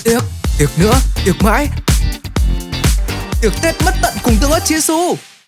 Tiếc, tiếc nữa, tiếc mãi. Tiếc Tết mất tận cùng tương ớt Chiên Xu.